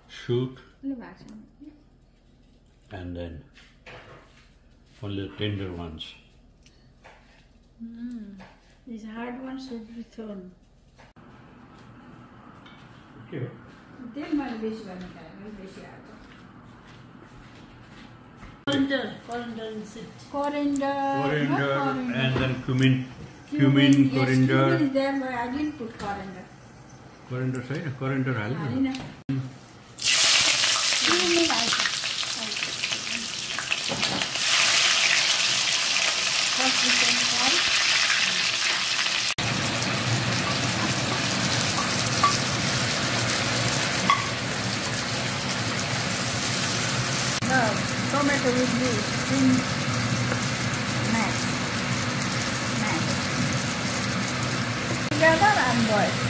shoot, and then only the tender ones. These hard ones should be thrown. Okay. Coriander is it? Coriander Coriander. and then cumin, coriander. Cumin is there, but I didn't put coriander. Coriander side, coriander Cumin First we can salt. Now, tomato will be in mash. Together and boil.